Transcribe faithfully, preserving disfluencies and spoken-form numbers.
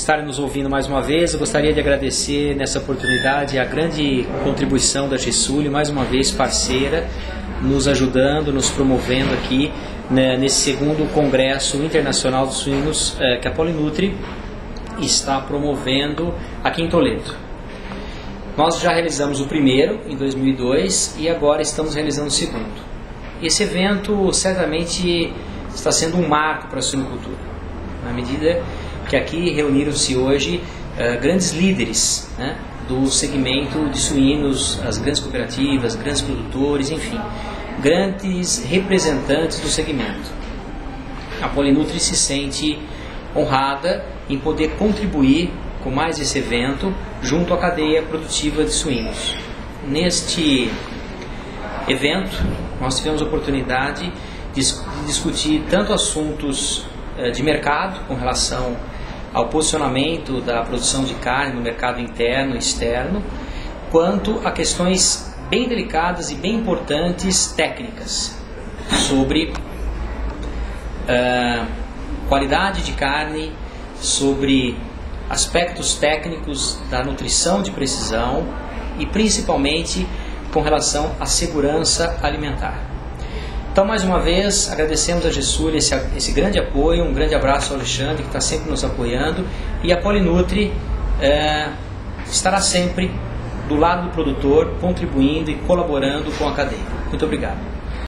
estarem nos ouvindo mais uma vez. Eu gostaria de agradecer nessa oportunidade a grande contribuição da Gesuli, mais uma vez parceira, nos ajudando, nos promovendo aqui, né, nesse segundo Congresso Internacional dos Suínos eh, que a Polinutri está promovendo aqui em Toledo. Nós já realizamos o primeiro em dois mil e dois e agora estamos realizando o segundo. Esse evento certamente está sendo um marco para a suinocultura, na medida que aqui reuniram-se hoje uh, grandes líderes, né, do segmento de suínos, as grandes cooperativas, grandes produtores, enfim, grandes representantes do segmento. A Polinutri se sente honrada em poder contribuir com mais esse evento junto à cadeia produtiva de suínos. Neste evento, nós tivemos a oportunidade de discutir tanto assuntos de mercado, com relação ao posicionamento da produção de carne no mercado interno e externo, quanto a questões bem delicadas e bem importantes técnicas sobre uh, qualidade de carne, sobre aspectos técnicos da nutrição de precisão e principalmente com relação à segurança alimentar. Então, mais uma vez, agradecemos a Gesuli esse, esse grande apoio, um grande abraço ao Alexandre, que está sempre nos apoiando, e a Polinutri é, estará sempre do lado do produtor, contribuindo e colaborando com a cadeia. Muito obrigado.